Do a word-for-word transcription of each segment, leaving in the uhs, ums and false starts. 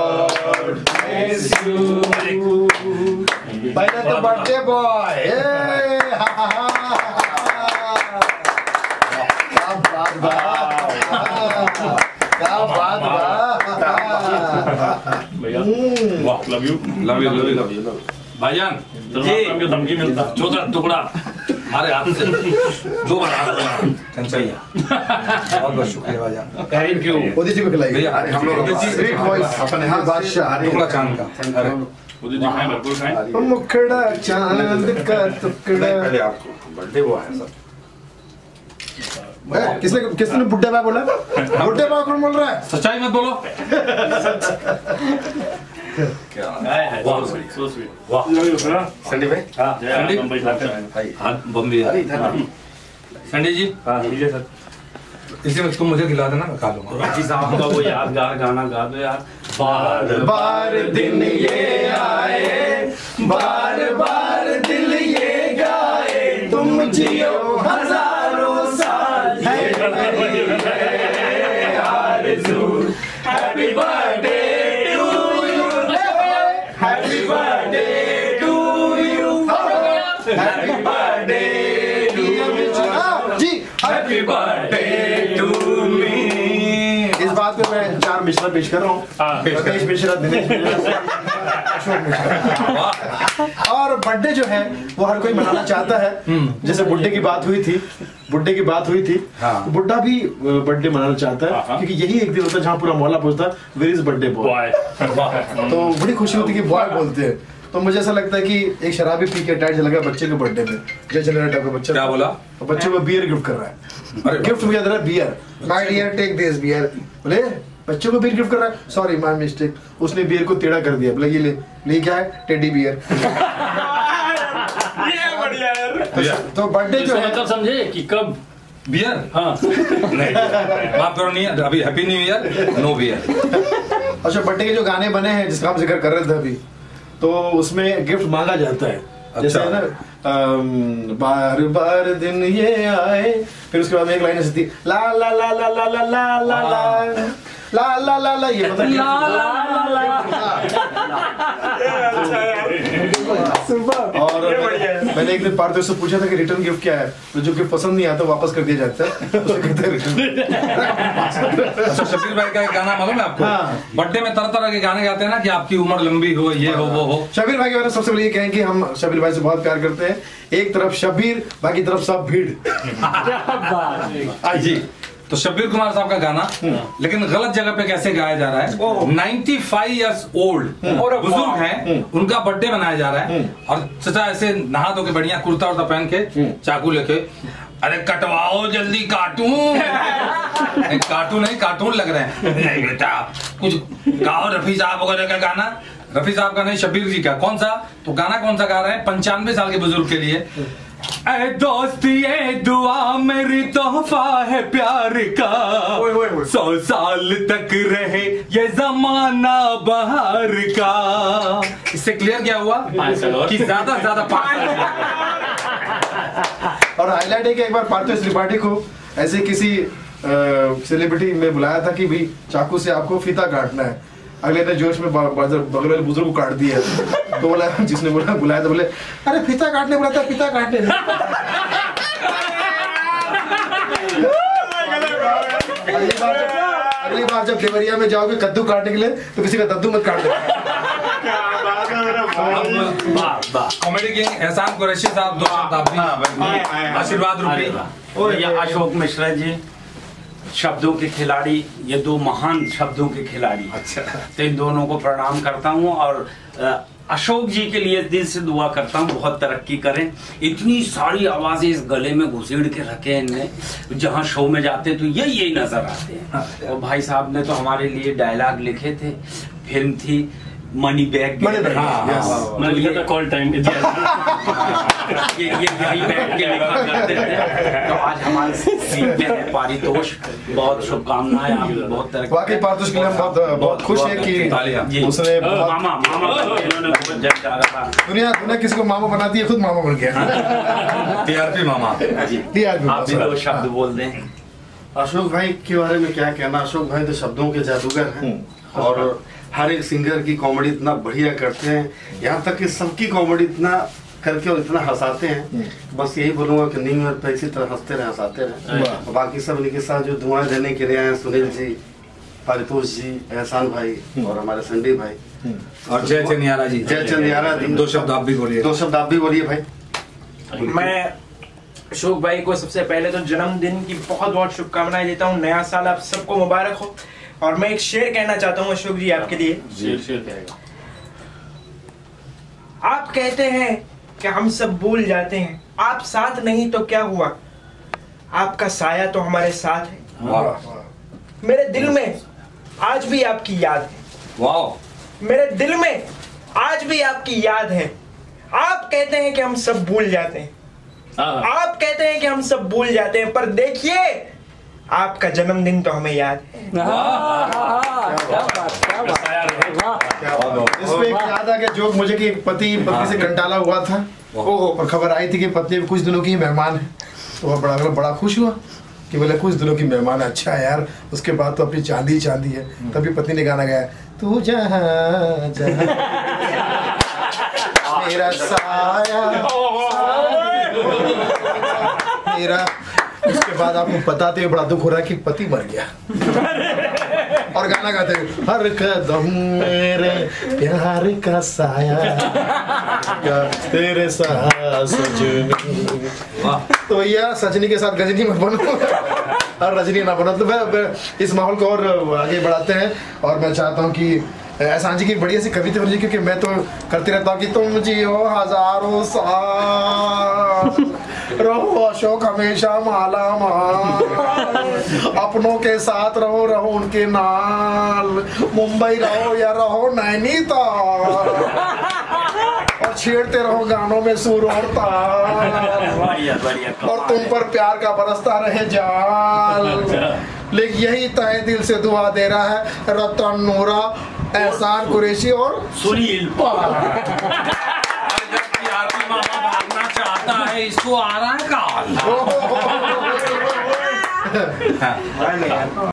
पहले तो birthday boy. क्या बात बा, क्या बात बा। वाह, love you love you love you love you भाईजान जी धमकी मिलता छोटा टुकड़ा हमारे हाथ से दो बार भैया बहुत बहुत शुक्रिया भाईजान थैंक यू। मोदी जी को खिलाइए भैया हम लोग ग्रेट वॉइस अपने हाथ बादशाह टुकड़ा चांद का अरे मोदी जी खाएं बिल्कुल खाएं। मुखड़ा चांद का टुकड़ा। पहले आपको बर्थडे वो है सर ए, किसने किसने बुड्ढे भाई बोला? बुड्ढे भाई कौन बोल रहा है? सच्चाई मत बोलो क्या वाह सो स्वीट। वाह संडी भाई हां संडी बम्बई खाते हैं भाई हाथ बम्बी है संडी जी हां लीजिए सर। इसी में तुम मुझे खिला देना मैं खा लूंगा बाकी साहब का वो यादगार गाना गा दो यार। बार बार दिन ये आए, बार बार दिल ये गाए, तुम जियो हजारों साल, happy birthday to you, happy birthday to you, happy birthday to ji, happy birthday to me. इस बात पे मैं चार मिश्रा पेश कर रहा हूँ। रमेश मिश्रा, दिनेश मिश्रा, अशोक मिश्रा। और बर्थडे जो है वो हर कोई मनाना चाहता है। जैसे बुड्ढे की बात हुई थी, बुड्ढे की बात हुई थी, हाँ। बुड्ढा भी बर्थडे मनाना चाहता है क्योंकि यही एक दिन होता है जहाँ पूरा मोहल्ला पूछता है वेयर इज बर्थडे बॉय। तो बड़ी खुशी होती है कि बॉय बोलते हैं। तो मुझे ऐसा लगता है कि एक शराबी पी के टाइट लगा बच्चे के बर्थडे में, जय जनरेटर का बच्चा क्या बोला? तो बच्चे को बियर गिफ्ट कर रहा है। अरे गिफ्ट मुझे याद रहा है bear, my dear take this bear. बोले बच्चों को बियर गिफ्ट कर रहा है, सॉरी माय मिस्टेक। उसने बियर को टेढ़ा कर दिया, बोले ये ले ले क्या है, टेडी बियर। ये बढ़िया यार। तो बर्थडे जो है मतलब समझे कि कब बियर हाँ नहीं माफ करो नहीं अभी happy new year no beer. अच्छा बर्थडे के जो गाने बने हैं जिसका हम जिक्र कर रहे थे अभी, तो उसमें गिफ्ट मांगा जाता है। जैसे है ना अम, बार बार दिन ये आए, फिर उसके बाद में एक लाइन ऐसी थी ला ला ला ला ला ला ला ला ला ला ला ला ला, ये मतलब ला ला ला और मैंने एक दिन पार्थिव से पूछा था कि रिटर्न गिफ्ट क्या है, तो जो गिफ्ट पसंद नहीं आता वापस कर दिया जाता है, उसे कहते हैं रिटर्न। अच्छा शबीर भाई का एक गाना मालूम है आपको? बर्थडे में तरह तरह के गाने गाते हैं ना कि आपकी उम्र लंबी हो, ये हो वो हो। शबीर भाई के बारे में सबसे पहले ये कहें कि हम शबीर भाई से बहुत प्यार करते हैं। एक तरफ शबीर, बाकी तरफ सब भीड़। जी तो शब्बीर कुमार साहब का गाना लेकिन गलत जगह पे कैसे गाया जा रहा है। पचानवे इयर्स ओल्ड बुजुर्ग हैं, उनका बर्थडे मनाया जा रहा है और चचा ऐसे नहा धो के बढ़िया कुर्ता उर्ता पहन के चाकू लेके अरे कटवाओ जल्दी कार्टून कार्टून नहीं कार्टून लग रहे हैं। नहीं बेटा कुछ गाओ रफी साहब वगैरह का गाना। रफी साहब का नहीं शब्बीर जी का। कौन सा? तो गाना कौन सा गा रहे हैं पंचानवे साल के बुजुर्ग के लिए। ऐ दोस्त ये दुआ मेरी तोहफा है प्यार का, सौ साल तक रहे ये जमाना बहार का। इससे क्लियर क्या हुआ कि ज्यादा से ज्यादा पाँच। और हाईलाइट है कि एक बार पार्थिव त्रिपाठी को ऐसे किसी सेलिब्रिटी में बुलाया था कि भाई चाकू से आपको फीता काटना है। अगले ने जोश में बगल वाले बुजुर्ग को काट दिया। तो बोला जिसने बोला बुलाया तो बोले अरे फीता काटने बोला था, फीता काटने। अगली बार अगली बार जब देवरिया में जाओगे कद्दू काटने के लिए तो किसी का दद्दू मत काट दो। कॉमेडी किंग एहसान कुरैशी साहब दो शब्द आप भी आशीर्वाद रूपी। भैया अशोक मिश्रा जी शब्दों के खिलाड़ी, ये दो महान शब्दों के खिलाड़ी। अच्छा तो इन दोनों को प्रणाम करता हूँ और अशोक जी के लिए दिल से दुआ करता हूँ बहुत तरक्की करें। इतनी सारी आवाजें इस गले में घुसेड़ के रखे हैं इनने, जहाँ शो में जाते तो यही यही नजर आते हैं। और भाई साहब ने तो हमारे लिए डायलॉग लिखे थे, फिल्म थी मनी बैग। मनी बैग, मैंने लिखा था कॉल टाइम। ये ये यही बैठ के लिखा करते थे। तो आज हमारे सीट में है पारितोष, बहुत शुभकामनाएं, आप बहुत तरक्की। वाकई पारितोष के लिए हम बहुत बहुत खुश है कि उसने मामा मामा इन्होंने बहुत जग डाला था। दुनिया दुनिया किसी को मामा बनाती है, खुद मामा बन गया। टीआरपी मामा जी आप भी दो शब्द बोल दें। अशोक भाई के बारे में क्या कहना। अशोक भाई तो शब्दों के जादूगर हैं और हर एक सिंगर की कॉमेडी इतना बढ़िया करते हैं, यहाँ तक कि सबकी कॉमेडी इतना करके और इतना हंसाते हैं। बस यही बोलूंगा कि न्यू ईयर पे इसी तरह हंसते रहे, हंसाते रहे। बाकी सब इनके साथ जो दुआएं देने के लिए आए, सुनील जी, पारितोष जी, एहसान भाई और हमारे संदीप भाई और जय चंदियारा जी। जय चंदियारा जी। दो शब्द आप भी बोलिए। दो शब्द आप भी बोलिए भाई। मैं अशोक भाई को सबसे पहले तो जन्मदिन की बहुत बहुत शुभकामनाएं देता हूँ। नया साल आप सबको मुबारक हो। और मैं एक शेर कहना चाहता हूँ अशोक जी आपके लिए। शेर शेर कहेगा। आप कहते हैं कि हम सब भूल जाते हैं, आप साथ नहीं तो क्या हुआ, आपका साया तो हमारे साथ है। वाह। मेरे दिल में आज भी आपकी याद है। वाह। मेरे दिल में आज भी आपकी याद है। आप कहते हैं कि हम सब भूल जाते हैं, आप कहते हैं कि हम सब भूल जाते हैं, पर देखिए आपका जन्मदिन तो हमें याद है। इसमें एक याद आ गया जोक मुझे कि पति पत्नी से कंटाला हुआ था और खबर आई थी कि पत्नी कुछ दिनों की मेहमान है, तो वह बड़ा बड़ा खुश हुआ कि बोले कुछ दिनों की मेहमान है, अच्छा है यार, उसके बाद तो अपनी चांदी चांदी है। तभी पत्नी ने गाना गाया, तू जहाँ जहाँ मेरा साया मेरा। उसके बाद आपको बताते हुए बड़ा दुख हो रहा है कि पति मर गया और गाना गाते हुए, हर कदम मेरे प्यार का साया तेरे साथ सजनी। तो भैया सजनी के साथ गजनी मत बनो और रजनी ना बनो। तो मैं इस माहौल को और आगे बढ़ाते हैं और मैं चाहता हूँ कि एहसान जी की बढ़िया सी कविता बनी, क्योंकि मैं तो करते रहता हूँ कि तुम जियो हजारों साल, रहो अशोक हमेशा माला माल, अपनों के साथ रहो रहो उनके नाल, मुंबई रहो या रहो नैनीताल, और छेड़ते रहो गानों में सुर और ताल, और तुम पर प्यार का बरसता रहे जाल। लेकिन यही तहे दिल से दुआ दे रहा है रतन नूरा, एहसान कुरैशी और सुनील। भागना चाहता है, इसको आ रहा है काल।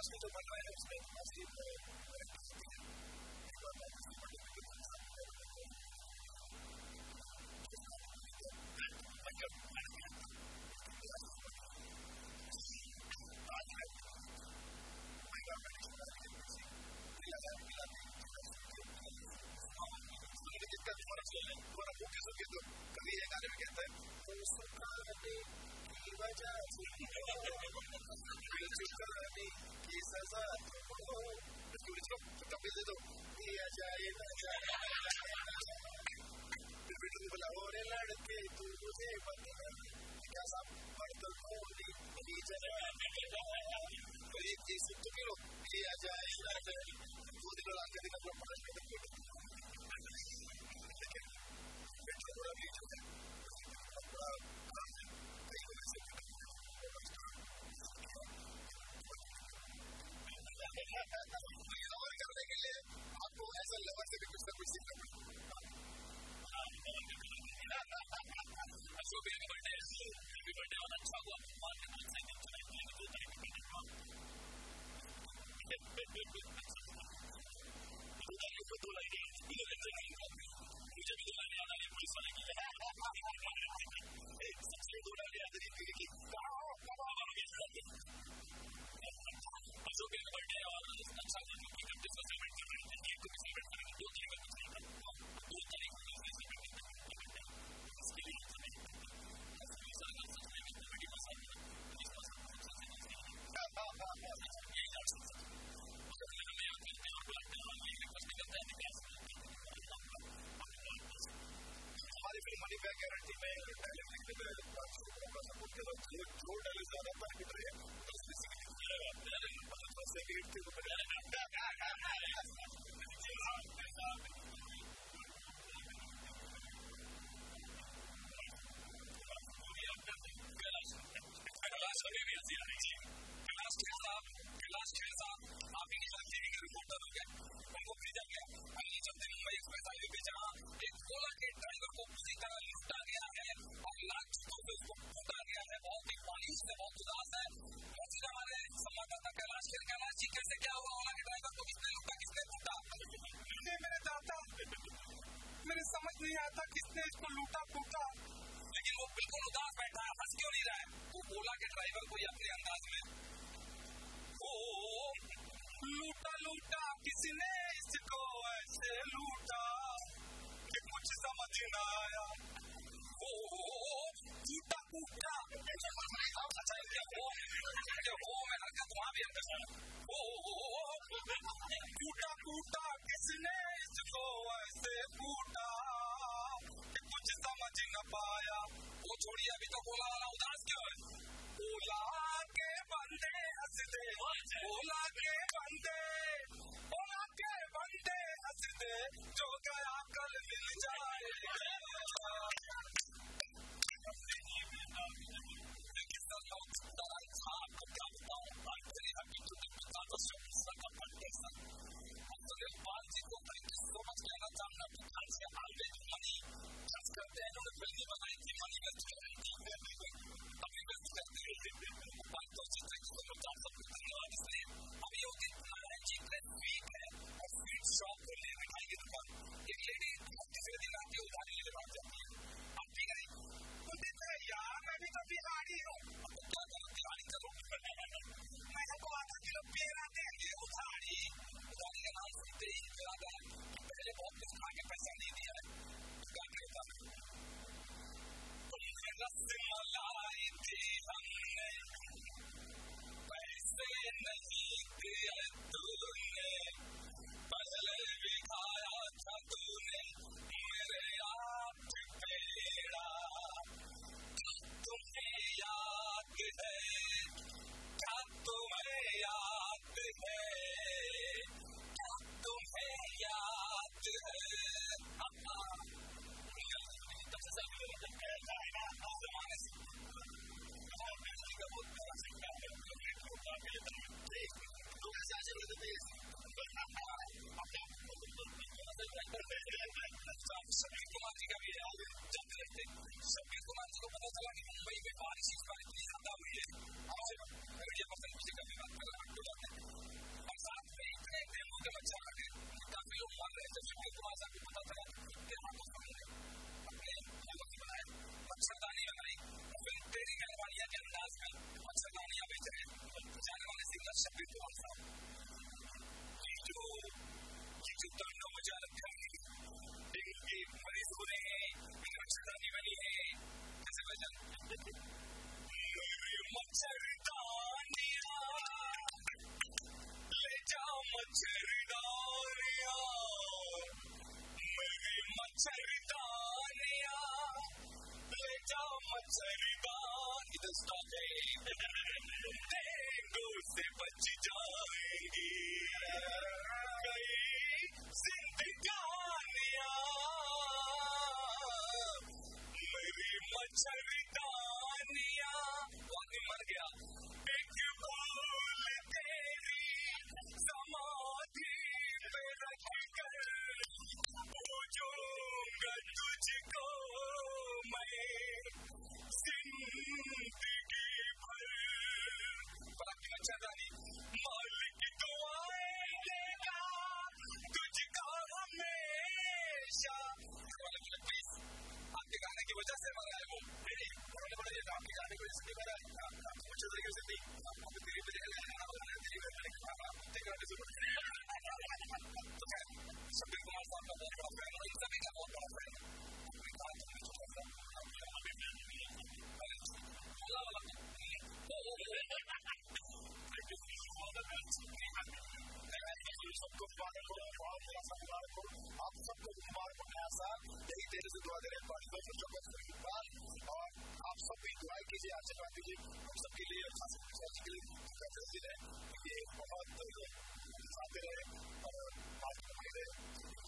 मछली जो बन रहा है उसमें मछली कभी एक गाने में कहता है तो सुखाने की वजह की सजा तुमको कभी दे दो दिया जाए ना फिर बेटे को बोला और लड़के तू मुझे बता क्या सब बर्तन खोली अभी एक चीज तो करो दिया जाए दो दिन आगे दिन अपना पढ़ा थोड़ा भी जो है अपना काम है कई वजह से लवर करने के लिए आपको ऐसा लवर से भी कुछ ना कुछ सीखना पड़ेगा। अशोक भैया का बर्थडे हैप्पी बर्थडे और अच्छा हुआ भगवान के नाम से दो तारीख को दो लाइनें मुझे भी दो लाइनें याद आ रही पुलिस वाले की सबसे दो लाइनें याद रही कि अशोक भैया का बर्थडे और अच्छा हुआ सेलिब्रेट कर रहे हैं एक को सेलिब्रेट करेंगे दो तारीख को दो तारीख को इसके लिए हमारी फिल्म मनी बैक गारंटी में सपोर्ट के बाद जो डाले ज्यादा प्रॉफिट रहे तो उसमें गेट के ऊपर आप ही टीवी के रिपोर्टर हो गए उनको भेजा गया अगले चलते मुंबई एक्सप्रेस हाईवे पे जहाँ एक ओला के ड्राइवर को पूरी तरह लूटा गया है और लाख चीजों पे उसको फूटा गया है बहुत ही पानी से बहुत उदास है मौजूद हमारे संवाददाता कैलाश खेर। कैलाश जी कैसे क्या हुआ ओला के ड्राइवर को किसने लूटा किसने फूटा? मेरे दादा मेरे समझ नहीं आता किसने इसको लूटा फूटा लेकिन वो बिल्कुल उदास बैठा है हंस क्यों नहीं रहा है? वो ओला के ड्राइवर को अपने अंदाज में लूटा लूटा किसने इसको ऐसे लूटा कि कुछ समझ न आया ओ टूटा टूटा अच्छा वो मैं हरकत वहाँ भी अंदर ओ टूटा टूटा किसने इसको ऐसे फूटा कि कुछ समझ न पाया। वो छोड़िए अभी तो बोला वाला उदास क्यों है? ओला के बंदे हंस दे ओला के बंदे ओला के बंदे हंस दे जो गया कल मिल जाए। आपको क्या बताऊँ पाल जी को सो मच कहना चाहूंगा मनी खर्च करते हैं उन्होंने फिल्म बनाई थी मनी वेस्ट अभी वेस्ट करते हैं अभी वो दिन चिकन स्वीट है और स्वीट शॉप खोलने मिठाई की दुकान एक लेडी तीसरे दिन आती है उधारी लेने बैठ जाती है अब भी गई यार मैं भी तो बिहारी हूँ क्या करो दिहाड़ी करो मैं को आता कि मेरी मच्छरदानिया ले जा मच्छरदानिया मेरी मच्छरदानिया ले जा मच्छरदान डेंगू से बच जाएगी कई जिंदगानियां मेरी मच्छरदानिया पानी मर गया एक फूल तेरी समाधि पे रख कर पूजूंगा तुझको मैं जिंदगी भर पानी मच्छरदानी मालिक दुआएं देगा तुझको हमेशा आपके गाने की वजह से मरा है वो नहीं उन्होंने बोला ये आपके गाने को इसलिए मरा है अच्छे तरीके से नहीं आपको तेरी वजह से तेरी वजह से खाना तेरे गाने से सभी कुमार साहब का बहुत बड़ा फैन है इन सभी का बहुत बड़ा फैन है सबको मुबारक हो बहुत बड़ा सा मुबारक हो आप सबको मुबारक हो नया साल यही देर से दुआ दे रहे हैं और आप सब भी दुआ कीजिए आशीर्वाद दीजिए हम सबके लिए खास के लिए दिन है ये बहुत आते रहे और आज